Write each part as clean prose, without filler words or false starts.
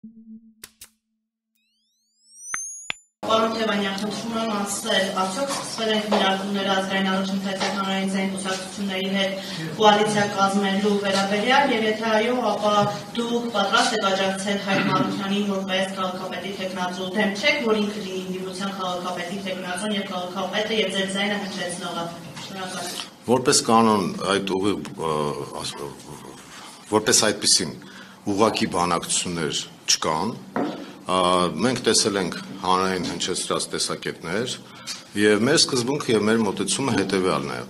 Պարոն Թևանյան, խնդրում եմ ասել, արդյոք սկսվել են քննարկումները ազգային առաջընթացային հանրային կուսակցությունների հետ կոալիցիա կազմելու վերաբերյալ, եւ եթե այո, ապա դուք պատրաստ եք աջակցել Հայկ Մարությանին որպես քաղաքապետի թեկնածու, դեմ չեք, որ ինքը լինի ինդիվիդուալ քաղաքապետի թեկնածուն եւ քաղաքապետը եւ ձեր ձայնը հնչեցնողը։ Շնորհակալ։ Որպես կանոն որպես այդպիսին ուղղակի բանակցություններ չկան, մենք տեսել ենք հանրային հնչեցրած տեսակետներ եւ մեր սկզբունքը եւ մեր մոտեցումը հետեւյալն է։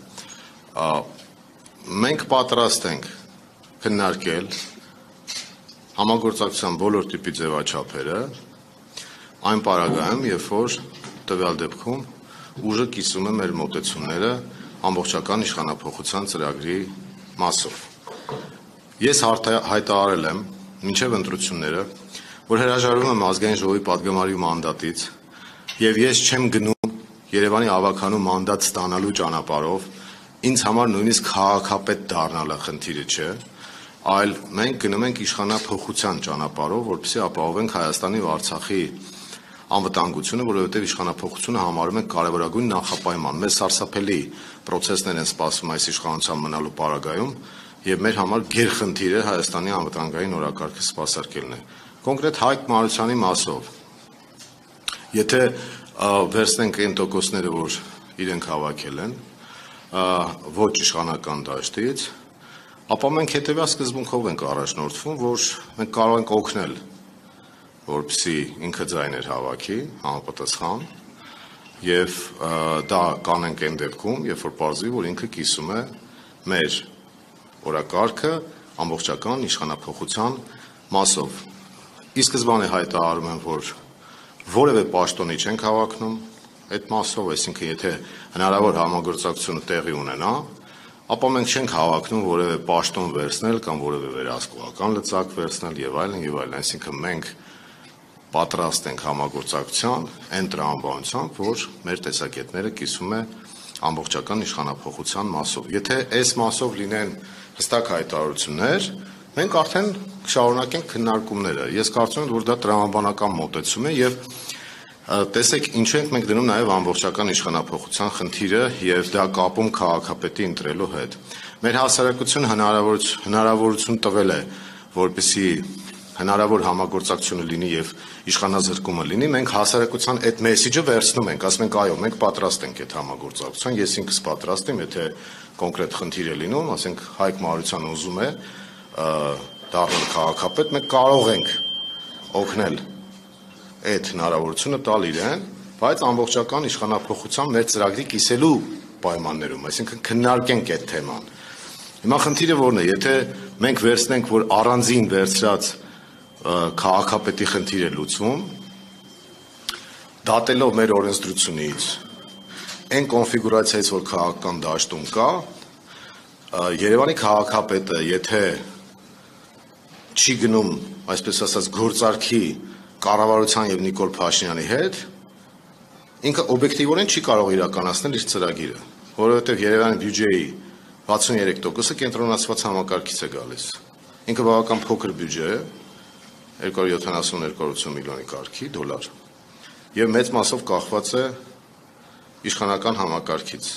Մենք պատրաստ ենք քննարկել համագործակցության բոլոր տիպի ձևաչափերը այն պարագայում, երբ որ տվյալ դեպքում ուժը կիսում է մեր մոտեցումները ամբողջական իշխանափոխության ծրագրի մասով։ Ես հայտարարել եմ մինչև ընտրությունները, որ հրաժարվում եմ ազգային ժողովի պատգամարի մանդատից եւ ես չեմ գնում Երևանի ավականու մանդատ ստանալու ճանապարհով, ինձ համար նույնիսկ քաղաքապետ դառնալը խնդիրը չէ, այլ մենք գնում ենք իշխանափոխության ճանապարհով, որպեսզի ապահովենք Հայաստանի ու Արցախի անվտանգությունը, որովհետև իշխանափոխությունը համարում ենք կարևորագույն նախապայման։ Մեզ սարսափելի պրոցեսներ են սպասվում այս իշխանության մնալու պարագայում եւ մեր համար գերխնդիր է Հայաստանի անվտանգային օրակարգը սպասարկելն է։ Կոնկրետ Հայկ Մարությանի մասով, եթե վերցնենք այն տոկոսները, որ իրենք հավաքել են, ոչ իշխանական դաշտից, ապա մենք հետևյալ սկզբունքով ենք առաջնորդվում, որ մենք կարող ենք օգնել, որպեսզի ինքը ձայներ հավաքի, համապատասխան, եւ դա կանենք այն դեպքում, երբ որ պարզվի, որ ինքը կիսում է մեր օրակարգը ամբողջական իշխանափոխության մասով։ Ի սկզբանե հայտարարում եմ, որ որևէ պաշտոնի չենք հավակնում այդ մասով, այսինքն եթե հնարավոր համագործակցությունը տեղի ունենա, ապա մենք չենք հավակնում որևէ պաշտոն վերցնել կամ որևէ վերահսկողական լծակ վերցնել եւ այլն, այսինքն մենք պատրաստ ենք համագործակցության այն տրամաբանությամբ, որ մեր տեսակետները կիսում է ամբողջական իշխանափոխության մասով։ Եթե այս մասով լինեն հստակ հայտարարություններ, մենք արդեն կշարունակենք քննարկումները։ Ես կարծում եմ, որ դա տրամաբանական մոտեցում է եւ տեսեք ինչու ենք մենք դնում նաեւ ամբողջական իշխանափոխության խնդիրը եւ դա կապում քաղաքապետի ընտրելու հետ։ Մեր հասարակությունը հնարավորություն տվել է, որպեսզի հնարավոր համագործակցությունը լինի եւ իշխանազրկումը լինի, մենք հասարակության այդ մեսեջը վերցնում ենք, ասում ենք այո, մենք պատրաստ ենք այդ համագործակցության, ես ինքս պատրաստ եմ, եթե կոնկրետ խնդիր է լինում, ասենք Հայկ Մարությանը ուզում է դառնալ քաղաքապետ, մենք կարող ենք օգնել այդ հնարավորությունը տալ իրեն, բայց ամբողջական իշխանափոխության մեր ծրագրի կիսելու պայմաններում, այսինքն քննարկենք այդ թեման։ Հիմա խնդիրը որն է, եթե մենք վերցնենք, որ առանձին վերցրած քաղաքապետի խնդիր է լուծվում, դատելով մեր օրենսդրությունից, այն կոնֆիգուրացիայից, որ քաղաքական դաշտում կա, Երևանի քաղաքապետը, եթե չի գնում, այսպես ասած, գործարքի կառավարության եւ Նիկոլ Փաշինյանի հետ, ինքը օբյեկտիվորեն չի կարող իրականացնել իր ծրագիրը, որովհետեւ Երևանի բյուջեի 63%-ը կենտրոնացված համակարգից է գալիս։ Ինքը բավական փոքր բյուջե է, 270-280 միլիոնի կարգի դոլար, եւ մեծ մասով կախված է իշխանական համակարգից։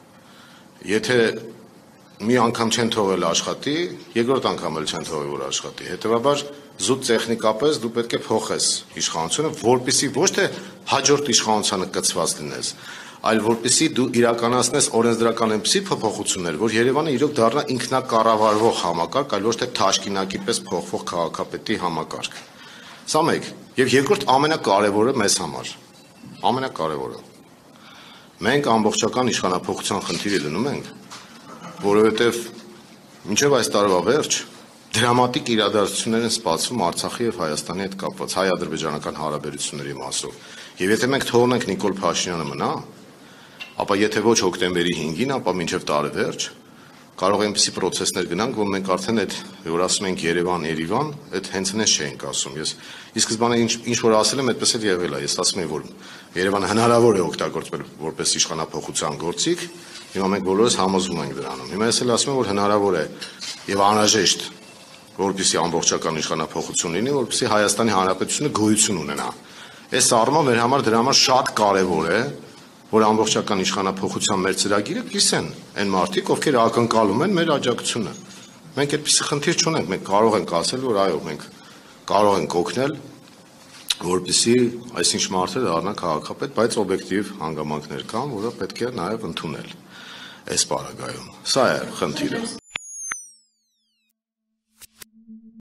Եթե մի անգամ չեն թողել աշխատի, երկրորդ անգամ էլ չեն թողել որ աշխատի։ Հետևաբար զուտ տեխնիկապես դու պետք է փոխես իշխանությունը, որպեսզի ոչ թե հաջորդ իշխանությանը կցված լինես, այլ որպեսզի դու իրականացնես օրենսդրական այնպիսի փոփոխություններ, որ Երևանը իրոք դառնա ինքնակառավարվող համակարգ, այլ ոչ թե թաշկինակի պես փոխվող քաղաքապետի համակարգ։ Սա մեկ, եւ երկրորդ ամենակարևորը մեզ համար, ամենակարևորը։ Մենք ամբողջական իշխանափոխության խնդիրը դնում ենք, որովհետև մինչև այս տարվա վերջ դրամատիկ իրադարձություններ են սպասվում Արցախի եւ Հայաստանի հետ կապված հայ-ադրբեջանական հարաբերությունների մասով։ Եվ եթե մենք թողնենք Նիկոլ Փաշինյանը մնա, ապա եթե ոչ հոկտեմբերի 5-ին, ապա մինչև տարեվերջ կարող այնպիսի պրոցեսներ գնանք, որ մենք արդեն այդ, որ ասում ենք Երևան, այդ հենց այնպես չէինք ասում։ Ես ի սկզբանե ինչ որ ասել եմ, այդպես էլ եղել է։ Ես ասում եմ, որ Երևանը հնարավոր է օգտագործվել որպես իշխանափոխության գործիք, հիմա մենք բոլորս համոզվում ենք դրանում։ Հիմա ես էլ ասում եմ, որ հնարավոր է եւ անհրաժեշտ որպեսզի ամբողջական իշխանափոխություն լինի, որպեսզի Հայաստանի Հանրապետությունը գոյություն ունենա։ Այս առումով մեր համար դրա համար շատ կարևոր է, որ ամբողջական իշխանափոխության մեր ծրագիրը կիսեն այն մարդիկ, ովքեր ակնկալում են մեր աջակցությունը։ Մենք այդպիսի խնդիր չունենք, մենք կարող ենք ասել, որ այո, մենք կարող ենք օգնել, որպեսզի այսինչ մարդը դառնա քաղաքապետ, բայց օբյեկտիվ հանգամանքներ կան, որը պետք է նաև ընդունել այս պարագայում։ Սա է խնդիրը։